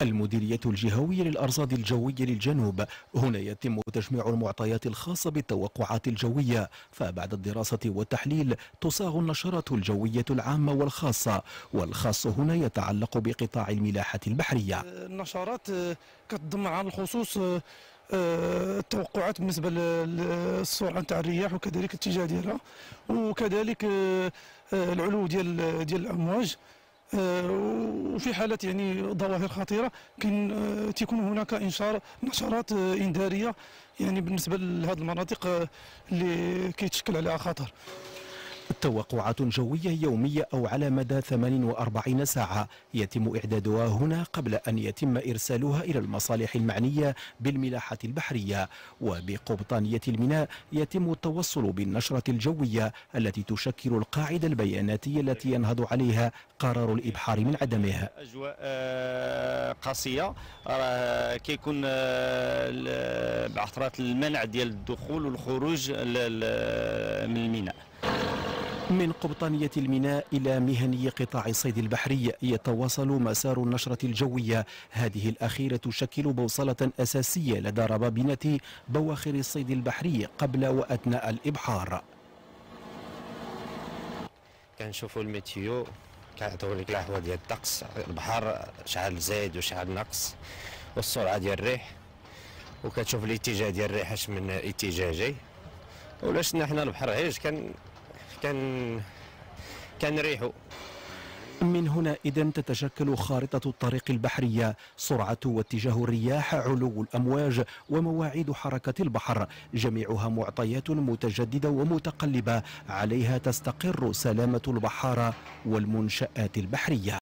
المديرية الجهوية للأرصاد الجوية للجنوب. هنا يتم تجميع المعطيات الخاصة بالتوقعات الجوية، فبعد الدراسة والتحليل تصاغ النشرات الجوية العامة والخاصة، والخاص هنا يتعلق بقطاع الملاحة البحرية. النشرات كتضم على الخصوص التوقعات بالنسبه للسرعه نتاع الرياح وكذلك الاتجاه ديالها، وكذلك العلو ديال الامواج. وفي حالة يعني ظواهر خطيرة تكون هناك إنشار نشرات إنذارية يعني بالنسبة لهذه المناطق اللي كيتشكل عليها خطر. توقعات جوية يومية أو على مدى 48 ساعة يتم إعدادها هنا قبل أن يتم إرسالها إلى المصالح المعنية بالملاحة البحرية. وبقبطانية الميناء يتم التوصل بالنشرة الجوية التي تشكل القاعدة البياناتية التي ينهض عليها قرار الإبحار من عدمها. أجواء قاسية، كيكون بعثرات المنع ديال الدخول والخروج من الميناء. من قبطانية الميناء إلى مهني قطاع الصيد البحري يتواصل مسار النشرة الجوية. هذه الأخيرة تشكل بوصلة أساسية لدى ربابنة بواخر الصيد البحري قبل وأثناء الإبحار. كنشوفوا الميتيو كيعطيو لك الاحوال ديال الطقس، البحر شحال زايد وشحال ناقص، والسرعه ديال الريح، وكتشوف الاتجاه ديال الريح اش من اتجاه جاي. ولا شفنا حنا البحر عيش كنريحوا. من هنا إذن تتشكل خارطة الطريق البحرية: سرعة واتجاه الرياح، علو الأمواج، ومواعيد حركة البحر، جميعها معطيات متجددة ومتقلبة عليها تستقر سلامة البحارة والمنشآت البحرية.